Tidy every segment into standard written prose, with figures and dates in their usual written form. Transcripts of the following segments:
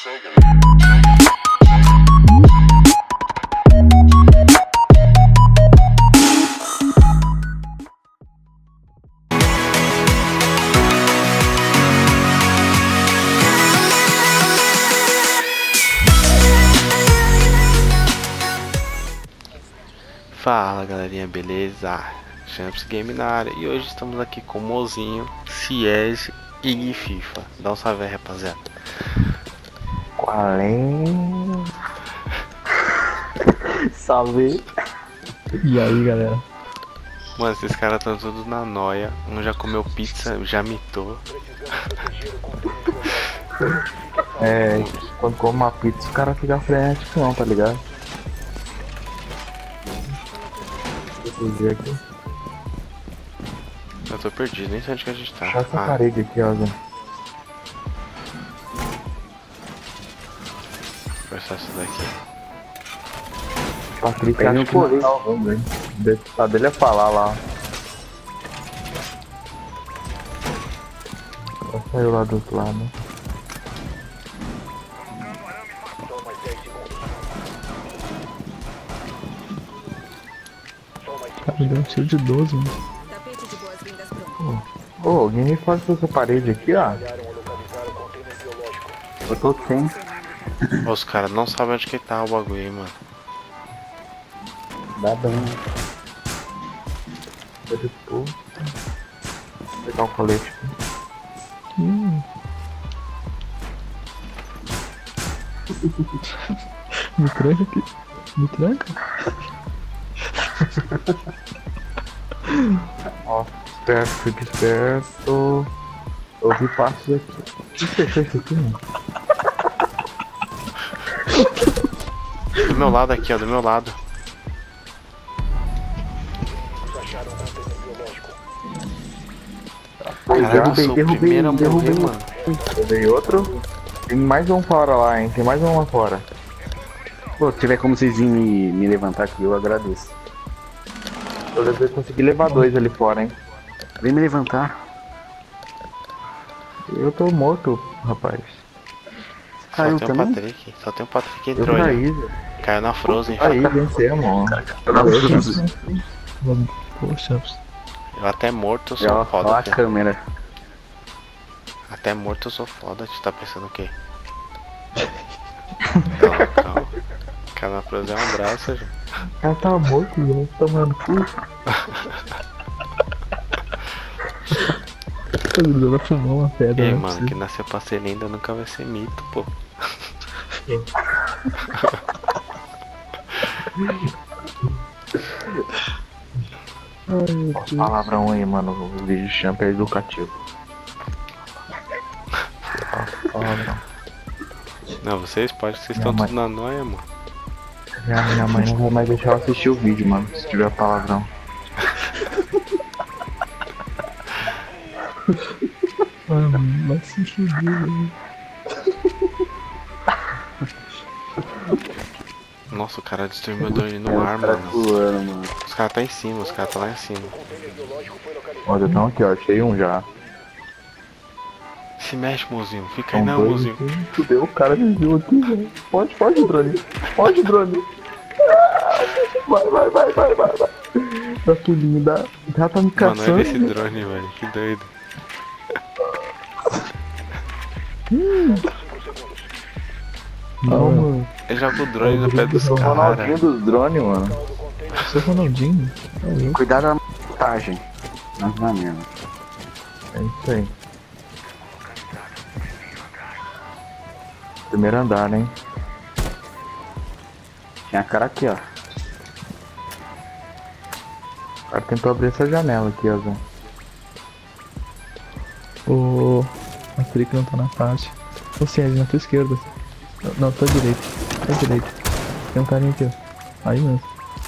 Fala galerinha, beleza? Champs Game na área e hoje estamos aqui com o Mozinho, Siege e FIFA. Dá um salve aí, rapaziada. Qual é? Salve. E aí, galera? Mano, esses caras estão todos na noia. Um já comeu pizza, já mitou. É, quando come uma pizza o cara fica frenético não, tá ligado? Deixa eu ver aqui. Eu tô perdido, nem sei onde que a gente tá. Olha essa parede aqui, ó, Zé. Foi só isso daqui. Patrick acho que não tá ouvindo, hein? A dele é falar lá. Ela saiu lá do outro lado. Cara, me deu um tiro de 12, mano. Ô, alguém me faz essa parede aqui, ó. Eu tô sem. Os caras não sabem onde que tá o bagulho aí, mano. Dá dano. Vou pegar o colete. Me tranca aqui. Me tranca. Ó, esperto, fica esperto. Eu vi passos aqui. O que fechou isso aqui, mano? Do meu lado aqui, ó, do meu lado. Caralho, eu sou o primeiro a morrer, mano. Derrubei outro. Tem mais um fora lá, hein? Tem mais um lá fora. Pô, se tiver como vocês virem me levantar aqui, eu agradeço. Eu consegui levar dois ali fora, hein? Vem me levantar. Eu tô morto, rapaz. Caiu Só tem também? o Patrick. Só tem o Patrick que Eu entrou aí. caí, velho. Caiu na Frozen. Aí, vencemos. Vamos. Pô, Champs. Eu até morto eu sou Ó, ó foda. a Pô. câmera. Até morto eu sou foda. Tu tá pensando o quê? Calma, calma. Caiu na Frozen é um abraço, gente. O cara tá morto, velho. Tomando cu. Tô grudando a fumar uma pedra. Ei, não mano, precisa. que nasceu pra ser linda nunca vai ser mito, pô. Nossa, palavrão aí, mano. O vídeo de champ é educativo. Palavrão. Não, vocês podem, vocês estão tudo na noia, mano. Minha mãe não vai mais deixar eu assistir o vídeo, mano, se tiver palavrão. Mano, vai se fuder, velho. Nossa, o cara destruiu meu drone no ar, Cara mano. pulando, mano. Os caras tá em cima, os caras tá lá em cima. Olha, então aqui, ó, achei um já. Se mexe, mozinho. Fica aí São não, dois mozinho. aqui. Fudeu, o cara me viu aqui, velho. Pode, drone. Pode, drone. Vai. Dá pulinho, dá. Já tá me Mano, caçando. olha esse drone, velho. Que doido. Não, mano. Ele joga o drone no pé dos O Ronaldinho caras. dos drones, mano. Você é o Ronaldinho? Tá louco. Cuidado da montagem. Não, não é mesmo. É isso aí. Primeiro andar, né? Tinha a cara aqui, ó. O cara tentou abrir essa janela aqui, ó, Zé. O Patrick não tá na parte. Ô, Sérgio, na tua esquerda. Não, tua direita. Tua direita. Tem um carinha aqui, ó. Aí mesmo.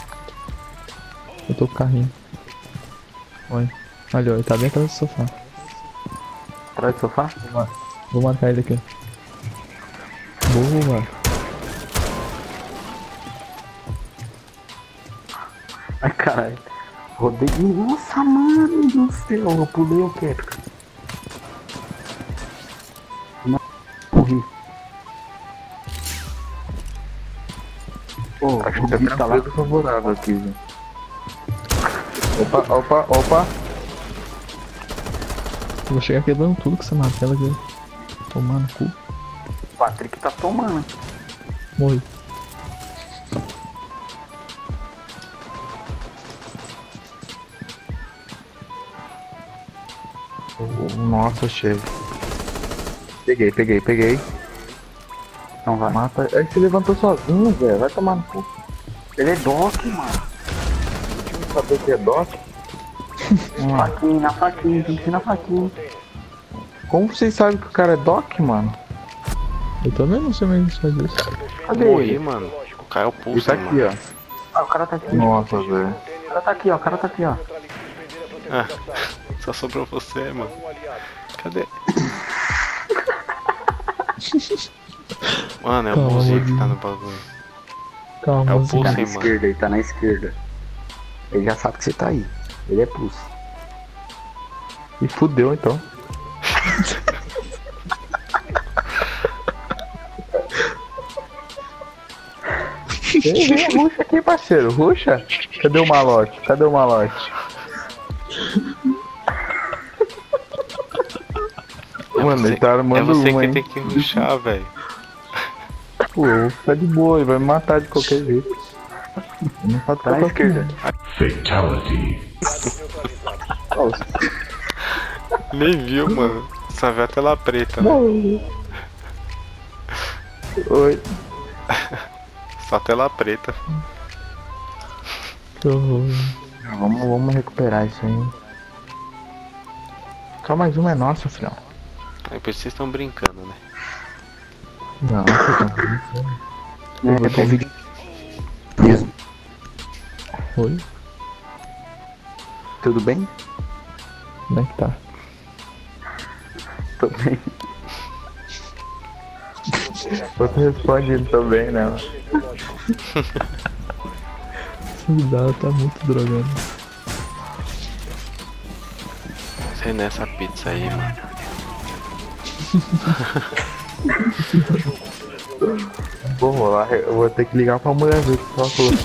Eu tô com o carrinho. Olha. Olha, ó, ele tá bem atrás do sofá. Atrás do sofá? Vou marcar ele aqui. Boa. Ai, caralho. Rodei. Nossa, mano do céu. Eu pulei o quê? Corri. Pô, Acho que o tá Gui tá lá. tranquilo favorável aqui, velho. Opa, opa, opa. Eu vou chegar quebrando tudo com essa martela aqui. Tomar no cu. O Patrick tá tomando. Morri. Nossa, chefe. Peguei. Então vai. Mata. Aí você levantou sozinho, velho. Vai tomar no cu. Ele é Doc, mano. Não saber que é Doc. Faquinha, na faquinha, tem que ser na faquinha. Como vocês sabem que o cara é Doc, mano? Eu também não sei mais fazer isso. Cadê Morri, ele? mano. O cara é o Ele pulso, tá mano. aqui, ó. Ah, o cara tá aqui. Nossa, velho. O cara tá aqui, ó. O cara tá aqui, ó. Ah, só sobrou você, mano. Cadê? Mano, é o Calma, pulsinho que Rodrigo. tá no bagulho. Calma, É o mozinho. Tá pulso, na hein, mano. esquerda, ele tá na esquerda. Ele já sabe que você tá aí. Ele é pulso. E fudeu, então. Ruxa aqui, parceiro. Ruxa. Cadê o malote? Mano, ele tá É armando você uma, que hein? tem que rushar, velho. Pô, eu vou ficar de boa, ele vai me matar de qualquer jeito. Não tá Tá na esquerda. Nem viu, mano. Só vê a tela preta, né? Oi. Só tela preta. Que horror. Vamos recuperar isso aí. Só mais uma é nossa, filhão. Aí por isso vocês estão brincando, né? Não, É, tô vídeo mesmo. Oi? Tudo bem? Como é que tá? Tô bem. você responde ele também, né? Esse cuidado tá muito drogado. Sei nessa pizza aí, mano. Vamos lá, eu vou ter que ligar pra mulher ver o que ela falou.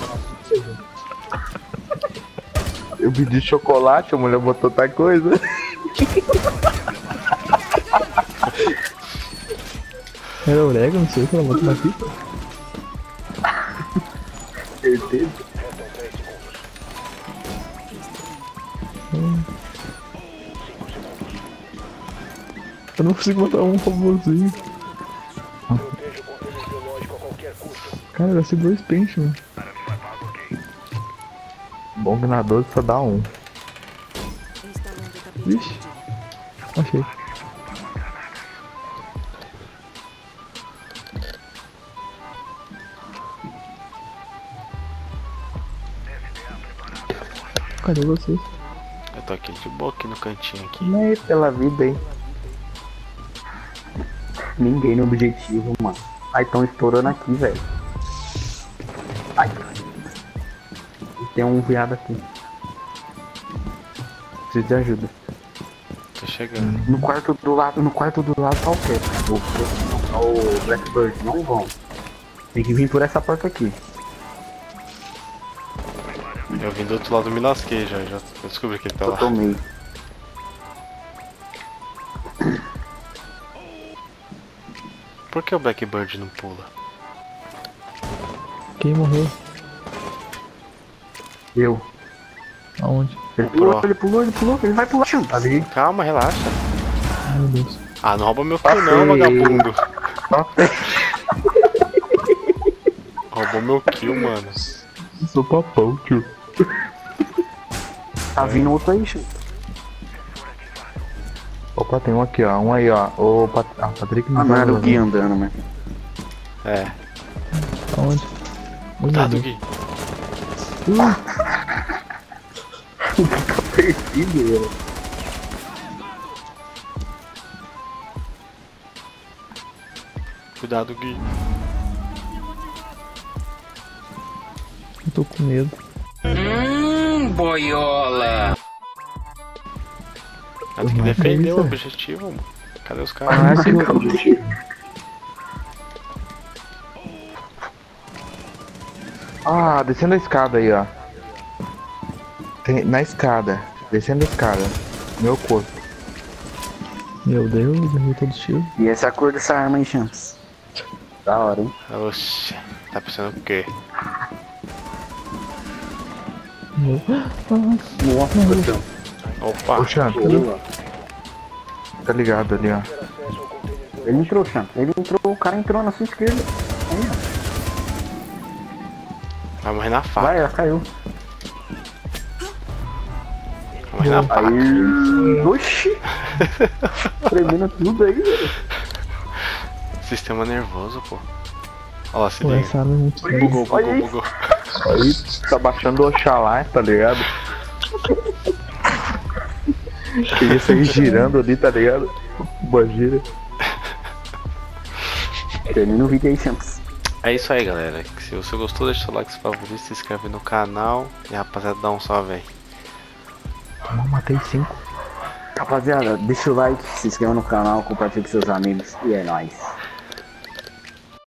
Eu pedi chocolate, a mulher botou outra coisa. Era orégano, não sei o que ela botou na pizza. Certeza. Eu não consigo botar um favorzinho. Cara, vai ser dois pentes, mano. Bom que na 12 só dá um. Vixe. Achei. Cadê vocês? Eu tô aqui de boa aqui no cantinho aqui. Nem pela vida, hein? Ninguém no objetivo, mano. Aí tão estourando aqui, velho. Ai. E tem um viado aqui. Preciso de ajuda. Tô chegando. No quarto do lado tá o quê? O Blackbird, não vão. Tem que vir por essa porta aqui. Eu vim do outro lado, me lasquei já. Eu descobri que ele tá Eu lá. tomei. Por que o Blackbird não pula? Quem morreu? Eu. Aonde? Ele pulou, ele vai pular. Ali. Calma, relaxa. Ai, meu Deus. Ah, não rouba meu kill não, vagabundo. Roubou meu kill, mano. Sou papão, tio. Tá vindo outro aí, tio. Opa, tem um aqui, ó. Um aí, ó. O Patrick Ah, não era o Gui andando, né? É. Aonde? Ai, meu Cuidado, Deus. Gui. Perdido, Cuidado, Gui. Eu tô com medo. Boiola! Tem que Mas defender é o isso, objetivo, mano. Cadê os caras? Ah, que Ah, descendo a escada aí, ó. Tem, na escada. Descendo a escada. Meu corpo. Meu Deus, errei todo tiro. E essa é a cor dessa arma aí, Champs. Da hora, hein? Oxi, tá pensando o quê? Meu... Nossa, Champs. Opa, Ô, Champ, tá ligado ali, ó. Ele entrou, Champs. Ele entrou, o cara entrou na sua esquerda. Aí, vai morrer na ó. faca. Vai, ela caiu. Vai morrer na faca. Aí. Oxi! Tremendo tudo aí, velho. Sistema nervoso, pô. Olha lá, se Pô, liga. essa arma é muito feia. Bugou, Olha bugou, isso. bugou. Aí tá baixando o Oxalá, tá ligado? E isso aí girando ali, tá ligado? Uma gira. Termina o vídeo aí, Champs. É isso aí, galera. Se você gostou, deixa seu like, seu favorito, se inscreve no canal. E rapaziada, dá um salve aí. Toma, matei 5. Rapaziada, deixa o like, se inscreva no canal, compartilhe com seus amigos. E é nóis.